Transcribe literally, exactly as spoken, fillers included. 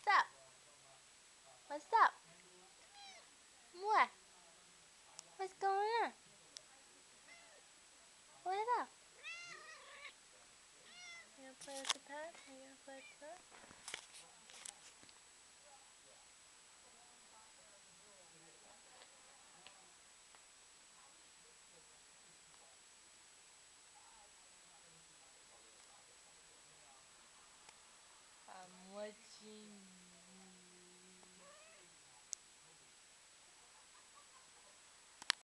What's up? What's up? What? What's going on? What's up? You gonna play with the pet? Are you gonna play with the pet? I'm watching